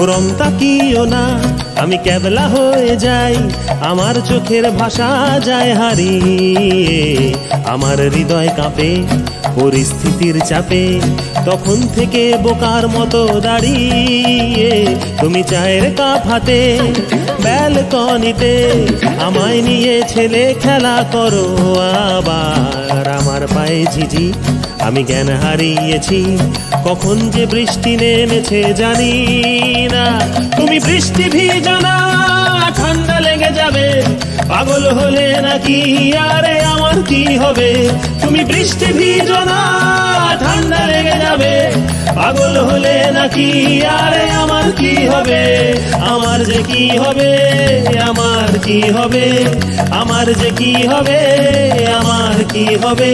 রং তাকিও না, আমি ক্যাবলা হয়ে যাই, আমার চোখের ভাষা যায় হারিয়ে। আমার হৃদয় কাঁপে পরিস্থিতির চাপে, তখন থেকে বোকার মতো দাঁড়িয়ে। তুমি চায়ের কাপ হাতে ব্যালকনিতে আমায় নিয়ে ছেলে খেলা করো আবার। আমার পায়ে ঝিঝি, আমি জ্ঞান হারিয়েছি, কখন যে বৃষ্টি নেমেছে জানি না। তুমি বৃষ্টি ভিজো না, ঠান্ডা লেগে যাবে, পাগল হলে নাকি আরে আমার কি হবে? তুমি বৃষ্টি ভিজো না, ঠান্ডা লেগে যাবে, পাগল হলে নাকি আরে আমার কি হবে? আমার যে কি হবে, আমার কি হবে, আমার যে কি হবে, আমার কি হবে?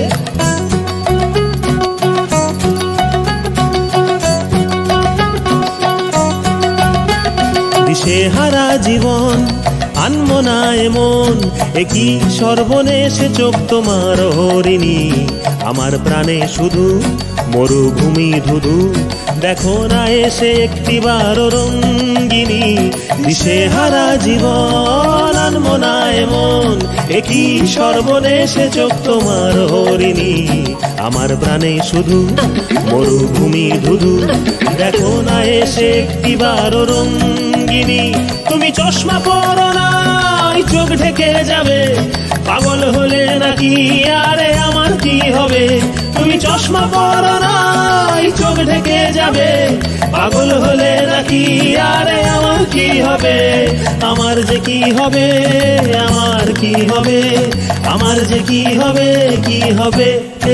দিশেহারা জীবন আনমো না এমন, একই সর্বনেশে চোখ তোমার হরিণী। আমার প্রাণে শুধু মরুভূমি ধুধু, দেখো না এসে একটিবার রঙ্গিনী। দিশেহারা জীবন আনমো না এমন, একই সর্বনেশে চোখ তোমার হরিণী। আমার প্রাণে শুধু মরুভূমি ধুধু, দেখো না এসে একটিবার রঙ্গিনী। তুমি চশমা পরো না, চোখ ঢেকে যাবে, পাগল হলে নাকি আরে আমার কি হবে? তুমি চশমা পরো না, চোখ ঢেকে যাবে, পাগল হলে নাকি আরে আমার কি হবে? আমার যে কি হবে, আমার কি হবে, আমার যে কি হবে, কি হবে?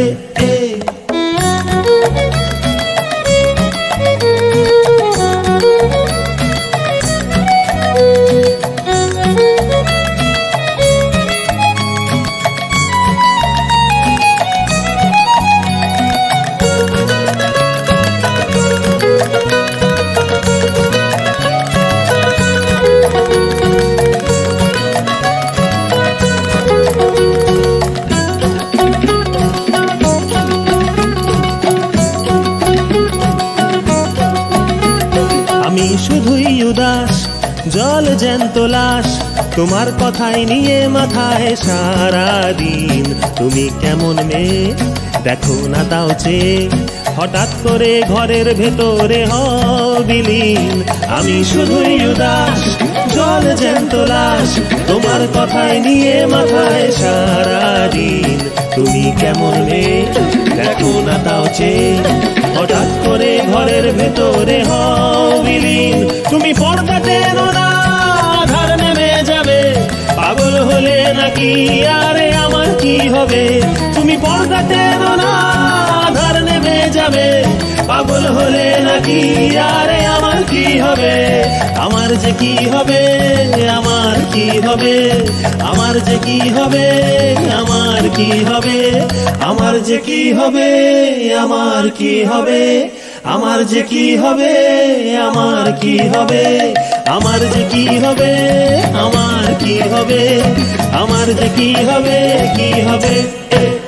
আমি শুধুই উদাস, জল জ্যান্ত লাশ, তোমার কথাই নিয়ে মাথায় সারাদিন। তুমি কেমন মেয়ে দেখো না তাও চেয়ে, হঠাৎ করে ঘরের ভেতরে হও বিলীন। আমি শুধুই উদাস, জল জ্যান্ত লাশ, তোমার কথাই নিয়ে মাথায় সারাদিন। তুমি কেমন মেয়ে দেখো না তাও চেয়ে, হঠাৎ করে ঘরের ভেতরে হও বিলীন। তুমি পর্দা টেনো না, আধার নেমে যাবে, পাগল হলে নাকি আরে আমার কি হবে? তুমি পর্দা টেনো না, আধার নেমে যাবে, পাগল হলে নাকি আরে আমার কি হবে? আমার যে কি হবে, আমার কি হবে, আমার যে কি হবে, আমার কি হবে, আমার যে কি হবে, আমার কি হবে, আমার যে কি হবে, আমার কি হবে, আমার যে কি হবে, আমার কি হবে, আমার যে কি হবে, কি হবে?